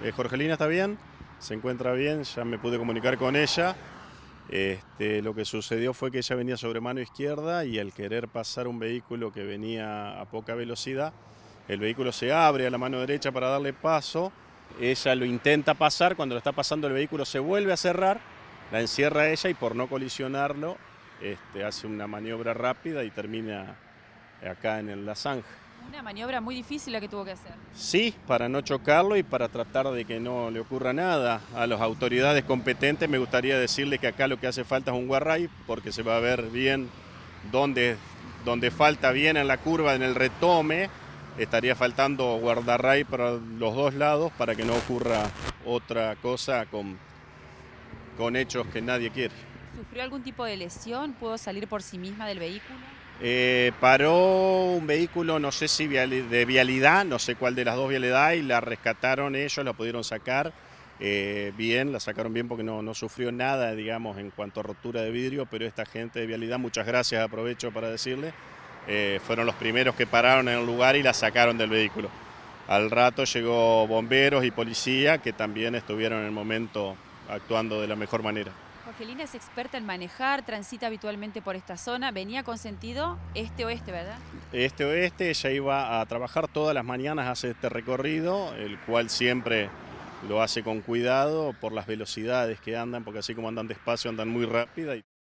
Jorgelina está bien, se encuentra bien, ya me pude comunicar con ella. Lo que sucedió fue que ella venía sobre mano izquierda y al querer pasar un vehículo que venía a poca velocidad, el vehículo se abre a la mano derecha para darle paso. Ella lo intenta pasar, cuando lo está pasando el vehículo se vuelve a cerrar, la encierra a ella y por no colisionarlo hace una maniobra rápida y termina acá en la zanja. Una maniobra muy difícil la que tuvo que hacer. Sí, para no chocarlo y para tratar de que no le ocurra nada. A las autoridades competentes me gustaría decirle que acá lo que hace falta es un guarray, porque se va a ver bien donde falta bien en la curva, en el retome, estaría faltando guardarray para los dos lados para que no ocurra otra cosa con hechos que nadie quiere. ¿Sufrió algún tipo de lesión? ¿Pudo salir por sí misma del vehículo? Paró un vehículo, no sé si de vialidad, no sé cuál de las dos vialidades, y la rescataron ellos, la pudieron sacar bien, la sacaron bien porque no sufrió nada, digamos, en cuanto a rotura de vidrio, pero esta gente de vialidad, muchas gracias, aprovecho para decirle, fueron los primeros que pararon en el lugar y la sacaron del vehículo. Al rato llegó bomberos y policía que también estuvieron en el momento actuando de la mejor manera. Jorgelina es experta en manejar, transita habitualmente por esta zona, venía con sentido este-oeste, ¿verdad? Este-oeste, ella iba a trabajar todas las mañanas, hace este recorrido, el cual siempre lo hace con cuidado por las velocidades que andan, porque así como andan despacio, andan muy rápida.